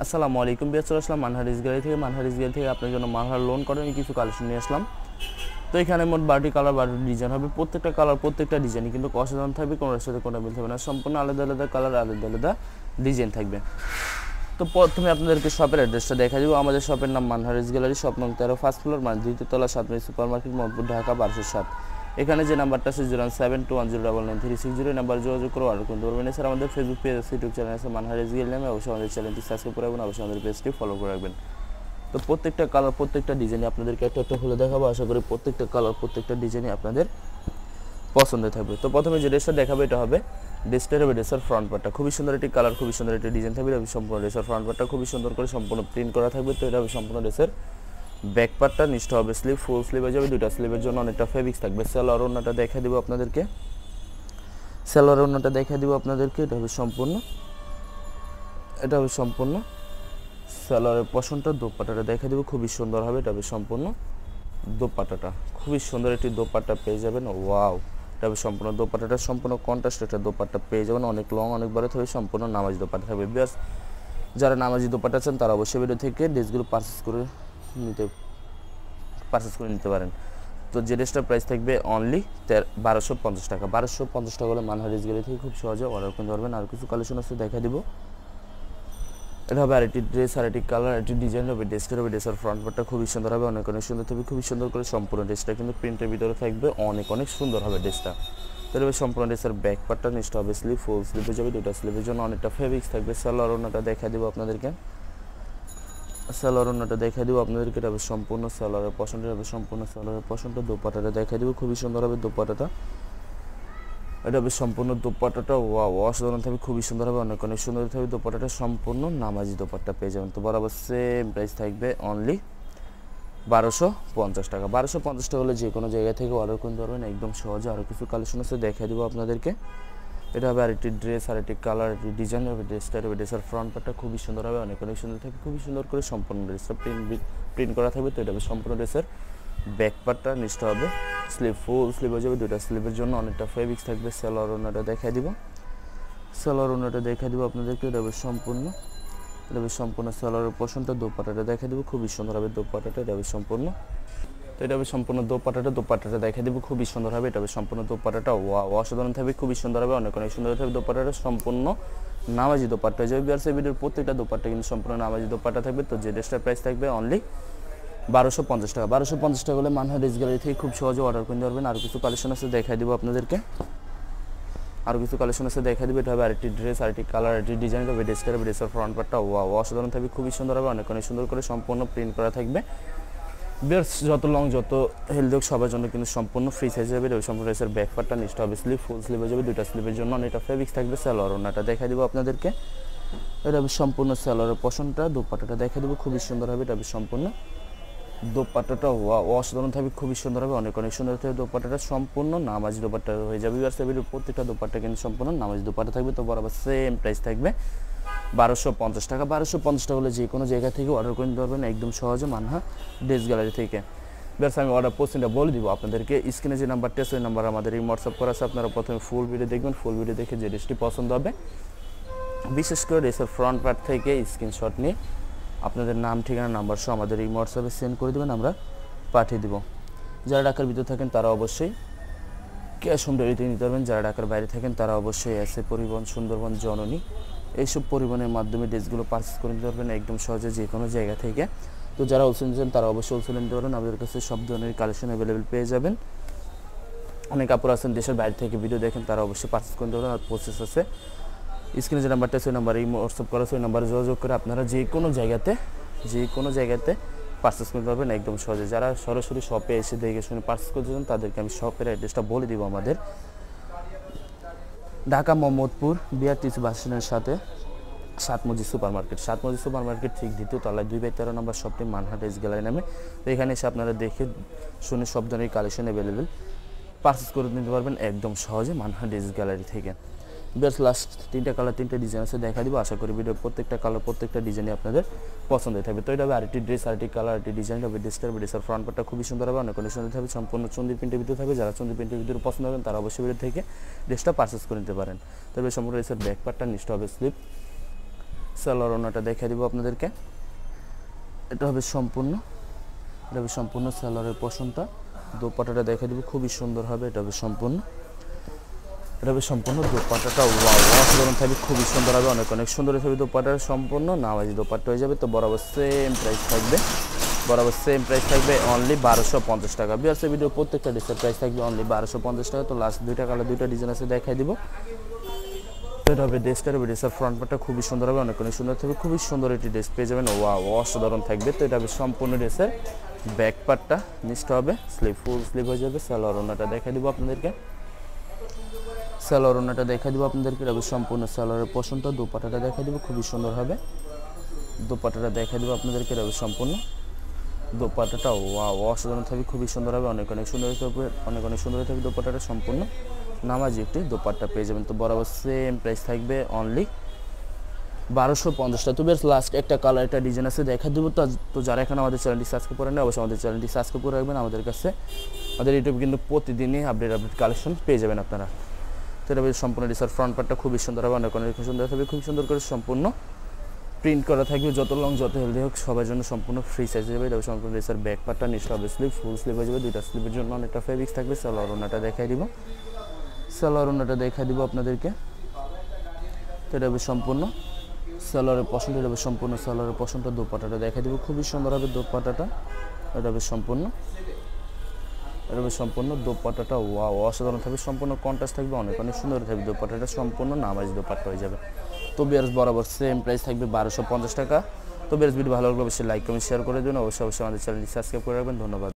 আসসালামু আলাইকুম বিয়ার চলে আসলাম মানহার গ্যালারি থেকে। মানহার গ্যালারি থেকে আপনার জন্য মানহার লোন করেন কিছু কালেকশন নিয়ে আসলাম। তো এখানে মোট 12টি কালার 12টি ডিজাইন হবে। প্রত্যেকটা কালার প্রত্যেকটা ডিজাইনই কিন্তু অসাধারণ থাকবে, কোনোটার সাথে কোনো মিল থাকবে না, সম্পূর্ণ আলাদা আলাদা কালার আলাদা আলাদা ডিজাইন থাকবে। তো প্রথমে আপনাদেরকে শপের অ্যাড্রেসটা দেখা দিব। আমাদের শপের নাম মানহার গ্যালারি, শপ নং 13, ফার্স্ট ফ্লোর, দ্বিতীয় তলা, 7 সুপার মার্কেট, মোহাম্মদপুর, ঢাকা 1207। এখানে যে নাম্বারটা আছে 072109936, এই নাম্বার যোগাযোগ করে অর্ডার করতে পারবেন। এছাড়া আমাদের ফেসবুক পেজ আছে, ইউটিউব চ্যানেল আছে মানহার গ্যালারি নামে, অবশ্যই আমাদের চ্যানেলটি সাবস্ক্রাইব করে রাখবেন, অবশ্যই আমাদের পেজটি ফলো করে রাখবেন। তো প্রত্যেকটা কালার প্রত্যেকটা ডিজাইনে আপনাদেরকে একটা একটা খুলে দেখাবো। আশা করি প্রত্যেকটা কালার প্রত্যেকটা ডিজাইনই আপনাদের পছন্দ থাকবে। তো প্রথমে যে ড্রেসটা দেখাবো এটা হবে ড্রেসটার হবে ড্রেসের ফ্রন্ট পার্টটা, খুবই সুন্দর একটি কালার, খুবই সুন্দর একটি ডিজাইন থাকবে। এটা সম্পূর্ণ ড্রেসের ফ্রন্ট পার্টটা খুবই সুন্দর করে সম্পূর্ণ প্রিন্ট করা থাকবে। তো এটা হবে সম্পূর্ণ ড্রেসের ব্যাক পার্টটা, নিচটা হবে স্লিভ, ফুল স্লিভ হয়ে যাবে, দুইটা স্লিভের জন্য অনেকটা ফেব্রিক্স থাকবে। সালোয়ার ওড়নাটা দেখা দিব আপনাদেরকে, সালোয়ার ওড়নাটা দেখা দিব আপনাদেরকে। এটা হবে সম্পূর্ণ সালোয়ারের পশনটা, দোপাট্টাটা দেখা দিব, খুবই সুন্দর হবে। এটা হবে সম্পূর্ণ দোপাট্টাটা, খুবই সুন্দর একটি দোপাট্টা পেয়ে যাবেন। ওয়াও, এটা হবে সম্পূর্ণ দোপাট্টাটা, সম্পূর্ণ কন্ট্রাস্ট একটা দোপাট্টা পেয়ে যাবেন, অনেক লং অনেক বড় থাকবে, সম্পূর্ণ নামাজি দোপাট্টা থাকবে। বিয়াস যারা নামাজি দোপাট্টা চান তারা অবশ্যই ভিডিও থেকে ড্রেসগুলো পারচেস করে নিতে পারেন। তো যে ড্রেসটার প্রাইস থাকবে অনলি 1250 টাকা। 1250 টাকা হলে মানহার গ্যালারি থেকে খুব সহজে অর্ডার করতে পারবেন। আর কিছু কালেকশন আছে দেখা দিব। এটা হবে আরেকটি ড্রেস, আরেকটি কালার, আরেকটি ডিজাইন হবে। ড্রেসটার হবে ড্রেসের ফ্রন্ট পার্টটা খুবই সুন্দর হবে, অনেক অনেক সুন্দর থাকবে, খুবই সুন্দর করে সম্পূর্ণ ড্রেসটা কিন্তু প্রিন্টের ভিতরে থাকবে, অনেক অনেক সুন্দর হবে ড্রেসটা। তাহলে সম্পূর্ণ ড্রেসের ব্যাক পার্টটা, নিচটা হবে স্লিভ, ফুল স্লিভে যাবে, দুটো স্লিভের জন্য অনেকটা ফেব্রিক্স থাকবে। সালোয়ার ওড়নাটা দেখা দিব আপনাদেরকে, সালোয়ার ওড়নাটা দেখা দিব আপনাদেরকে। এটা হবে সম্পূর্ণ সালোয়ারের পশনটা, হবে সম্পূর্ণ সালোয়ারের পশনটা, দোপাট্টাটা দেখা দিব, খুবই সুন্দর হবে দোপাট্টাটা। এটা হবে সম্পূর্ণ দোপাট্টাটা, ওয়াও অসাধারণ থাকবে, খুবই সুন্দর হবে, অনেক অনেক সুন্দর থাকবে দোপাট্টাটা, সম্পূর্ণ নামাজি দোপাট্টা পেয়ে যাবেন। তো বরাবর সেম প্রাইস থাকবে অনলি 1250 টাকা। 1250 টাকা হলে যে কোনো জায়গা থেকে অর্ডার করতে পারবেন একদম সহজে। আরও কিছু কালেকশন আছে দেখা দিব আপনাদেরকে। এটা হবে আরেকটি ড্রেস, আরেকটি কালার, আরেকটি ডিজাইন হবে। ড্রেসটার হবে ড্রেসের ফ্রন্ট পার্টটা খুবই সুন্দর হবে, অনেক অনেক সুন্দর থাকবে, খুবই সুন্দর করে সম্পূর্ণ ড্রেসটা প্রিন্ট করা থাকবে। তো এটা হবে সম্পূর্ণ ড্রেসের ব্যাক পার্টটা, নিচটা হবে স্লিভ, ফুল স্লিভ হয়ে যাবে, দুইটা স্লিভের জন্য অনেকটা ফেব্রিক্স থাকবে। সালোয়ার ওড়নাটা দেখাই দিব, সালোয়ার ওড়নাটা দেখাই দিব আপনাদেরকে। এটা হবে সম্পূর্ণ সালোয়ারের পশনটা, দোপাট্টাটা দেখাই দিব, খুবই সুন্দর হবে দোপাট্টাটা। এটা হবে সম্পূর্ণ, তো এটা হবে সম্পূর্ণ দোপাট্টাটা দেখাই দিব, খুবই সুন্দর হবে। এটা হবে সম্পূর্ণ দোপাট্টাটা, ওয়াও অসাধারণ থাকবে, খুবই সুন্দর হবে, অনেক অনেক সুন্দর থাকবে দোপাট্টাটা, সম্পূর্ণ নামাজি দোপাট্টা হয়ে যাবে। বিয়ার্স এই ভিডিওর প্রত্যেকটা দোপাট্টা কিন্তু সম্পূর্ণ নামাজি দোপাট্টা থাকবে। তো যে ড্রেসটার প্রাইস থাকবে অনলি 1250 টাকা। 1250 টাকা হলে মানহার গ্যালারি থেকে খুব সহজে অর্ডার করতে পারবেন। আর কিছু কালেকশন আছে দেখাই দিব আপনাদেরকে, এটা হবে আরেকটি ড্রেস, আরেকটি কালার, আরেকটি ডিজাইন হবে। ড্রেসটার হবে ড্রেসের ফ্রন্ট পার্টটা, ওয়াও অসাধারণ থাকবে, খুবই সুন্দর হবে, অনেক অনেক সুন্দর করে সম্পূর্ণ প্রিন্ট করা থাকবে। বিয়ার্স যত লং যত হেলদি হোক সবার জন্য কিন্তু সম্পূর্ণ ফ্রি সাইজ হবে। এটা সম্পূর্ণ ড্রেসের ব্যাক পার্টটা, নিচটা হবে স্লিভ, ফুল স্লিভ হয়ে যাবে, দুইটা স্লিভের জন্য অনেকটা ফেব্রিক্স থাকবে। সালোয়ার ওড়নাটা দেখাই দিব আপনাদেরকে, এটা হবে সম্পূর্ণ সালোয়ারের পশনটা, দোপাট্টাটা দেখাই দিব, খুবই সুন্দর হবে। এটা হবে সম্পূর্ণ দোপাট্টাটা, অসাধারণ থাকবে, খুবই সুন্দর হবে, অনেক অনেক সুন্দর থাকবে দোপাট্টাটা, সম্পূর্ণ নামাজি দোপাট্টা হয়ে যাবে। প্রত্যেকটা দোপাট্টা কিন্তু সম্পূর্ণ নামাজি দোপাট্টা থাকবে। তো বরাবর সেম প্রাইস থাকবে 1250 টাকা। 1250 টাকা হলে যে কোনো জায়গা থেকে অর্ডার করে নিতে পারবেন একদম সহজে মানহা ড্রেস গ্যালারি থেকে। বেশ আমি অর্ডার প্রসেসটা বলে দিব আপনাদেরকে। স্ক্রিনে যে নাম্বারটা আছে ওই নাম্বার আমাদের এই হোয়াটসঅ্যাপ করা আছে। আপনারা প্রথমে ফুল ভিডিও দেখবেন, ফুল ভিডিও দেখে যে ড্রেসটি পছন্দ হবে, বিশেষ করে ড্রেসের ফ্রন্ট পার্ট থেকে স্ক্রিনশট নিয়ে আপনাদের নাম, ঠিকানা, নাম্বার সহ আমাদের এই হোয়াটসঅ্যাপে সেন্ড করে দেবেন, আমরা পাঠিয়ে দেবো। যারা ঢাকার ভিতরে থাকেন তারা অবশ্যই ক্যাশ অন ডেলিভারিতে নিতে পারবেন। যারা ঢাকার বাইরে থাকেন তারা অবশ্যই এসে পরিবহন, সুন্দরবন, জননী এইসব পরিবহনের মাধ্যমে ড্রেসগুলো পারচেস করে নিতে পারবেন একদম সহজে যে কোনো জায়গা থেকে। তো যারা হোলসেল নিচ্ছেন তারা অবশ্যই হোলসেল নিতে পারবেন, আমাদের কাছে সব ধরনের কালেকশন অ্যাভেলেবেল পেয়ে যাবেন। অনেক কাপড় আছেন দেশের বাইরে থেকে ভিডিও দেখেন, তারা অবশ্যই পারচেস করতে পারবেন। আর প্রসেস আছে স্ক্রিনে যে নাম্বারটা আছে ওই নাম্বারে হোয়াটসঅ্যাপ করা আছে, ওই নাম্বারে যোগাযোগ করে আপনারা যে কোনো জায়গাতে পারচেস করতে পারবেন একদম সহজে। যারা সরাসরি শপে এসে দেখে শুনে পারচেস করতে চান তাদেরকে আমি শপের অ্যাড্রেসটা বলে দিব। আমাদের ঢাকা মোহাম্মদপুর বিআরটিসি বাস স্ট্যান্ডের সাথে 7 সুপার মার্কেট ঠিক দ্বিতীয় তলায় 2/13 নম্বর শপটি মানহার ড্রেস গ্যালারি নামে। তো এখানে এসে আপনারা দেখে শুনে সব ধরনের কালেকশন অ্যাভেলেবেল পারচেস করে নিতে পারবেন একদম সহজে মানহার ড্রেস গ্যালারি থেকে। বেশ লাস্ট 3টা কালার 3টা ডিজাইন আছে দেখা দিব। আশা করি ভিডিও প্রত্যেকটা কালার প্রত্যেকটা ডিজাইনই আপনাদের পছন্দ হয়ে থাকবে। তো এটা হবে আরেকটি ড্রেস, আরেকটি কালার, আরেকটি ডিজাইন হবে। ড্রেসের ফ্রন্ট পার্টটা খুবই সুন্দর হবে, অনেক অনেক সুন্দর থাকবে, সম্পূর্ণ চুন্দির প্রিন্টের ভিতরে থাকবে। যারা চুন্দির প্রিন্টের ভিতরে পছন্দ করেন তারা অবশ্যই ভিডিও থেকে ড্রেসটা পারচেস করে নিতে পারেন। তবে সম্পূর্ণ ড্রেসের ব্যাক পার্টটা, নিচটা হবে স্লিভ, সালোয়ার ওড়নাটা দেখিয়ে দিব আপনাদেরকে। এটা হবে সম্পূর্ণ সালোয়ারের পশনটা। দোপাট্টাটা দেখিয়ে দিব, খুবই সুন্দর হবে। এটা হবে সম্পূর্ণ দোপাট্টাটা অসাধারণ থাকবে, খুবই সুন্দর হবে, অনেক সুন্দর থাকবে। দোপাট্টা সম্পূর্ণ নামাজি দোপাট্টা হয়ে যাবে। তো বরাবর সেম প্রাইস থাকবে অনলি 1250 টাকা। বিয়ার্স ভিডিও প্রত্যেকটা ড্রেসের প্রাইস থাকবে অনলি 1250 টাকা। তো লাস্ট দুইটা কালার দুইটা ডিজাইন আছে দেখাই দিব। এটা হবে ড্রেসের ফ্রন্ট পার্টটা খুবই সুন্দর হবে, অনেক সুন্দর থাকবে, খুবই সুন্দর একটি ড্রেস পেয়ে যাবেন। অসাধারণ থাকবে। তো এটা হবে সম্পূর্ণ ড্রেসের ব্যাক পার্টটা, নিচটা হবে ফুল স্লিভ হয়ে যাবে। সালোয়ার ওড়নাটা দেখাই দিব আপনাদেরকে। এটা হবে সম্পূর্ণ সালোয়ারের পশনটা। দোপাট্টাটা দেখাই দিব, খুবই সুন্দর হবে। দোপাট্টাটা দেখাই দিব আপনাদেরকে। এটা হবে সম্পূর্ণ দোপাট্টাটা অসাধারণ থাকবে, খুবই সুন্দর হবে, অনেক সুন্দর থাকবে। দোপাট্টাটা সম্পূর্ণ নামাজি একটি দোপাট্টা পেয়ে যাবেন। তো বরাবর সেম প্রাইস থাকবে অনলি 1250 টাকা। তো বেশ লাস্ট একটা কালার একটা ডিজাইন আছে দেখা দেবো। তো যারা এখন আমাদের চ্যানেলটি সাবস্ক্রাইব করেন না, অবশ্যই আমাদের চ্যানেলটি সাবস্ক্রাইব করে রাখবেন। আমাদের কাছে আমাদের ইউটিউবে কিন্তু প্রতিদিনই আপডেট কালেকশন পেয়ে যাবেন আপনারা। তো এটা সম্পূর্ণ ড্রেসের ফ্রন্ট পার্টটা খুবই সুন্দর হবে, অনেক সুন্দর থাকবে, খুব সুন্দর করে সম্পূর্ণ প্রিন্ট করা থাকবে। যত লং যত হেলদি হোক সবার জন্য সম্পূর্ণ ফ্রি সাইজ যাবে। এটা সম্পূর্ণ ড্রেসের ব্যাক পার্টটা, নিচটা হবে ফুল স্লিভ হয়ে যাবে। দুইটা স্লিভের জন্য অনেকটা ফেব্রিক্স থাকবে। সালোয়ার ওড়নাটা দেখাই দিব আপনাদেরকে। তো এটা হবে সম্পূর্ণ সালোয়ারের পশনটা। এটা হবে সম্পূর্ণ সালোয়ারের পশনটা। দোপাট্টাটা দেখাই দিব, খুবই সুন্দর হবে দোপাট্টাটা। এটা হবে সম্পূর্ণ দোপাট্টাটা অসাধারণ থাকবে, সম্পূর্ণ কন্ট্রাস্ট থাকবে, অনেক সুন্দর থাকবে। দোপাট্টাটা সম্পূর্ণ নামাজি দোপাট্টা হয়ে যাবে। তো বিয়ার্স বরাবর সেম প্রাইস থাকবে 1250 টাকা। তো বিয়ার্স ভিডিও ভালো লাগলে অবশ্যই লাইক কমেন্ট শেয়ার করে দিন। অবশ্যই আমাদের চ্যানেলটি সাবস্ক্রাইব করে রাখবেন। ধন্যবাদ।